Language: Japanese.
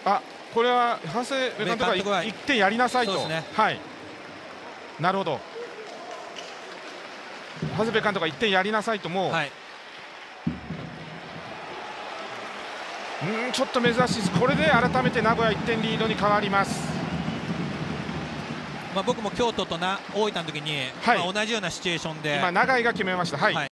あ、これは長谷部監督が1点やりなさいと、ね、はい、なるほど、長谷部監督が1点やりなさいと、もう、はい、ちょっと珍しいです、これで改めて名古屋1点リードに変わります。 僕も京都と大分の時に、はい、同じようなシチュエーションで、 今、永井が決めました。はい、はい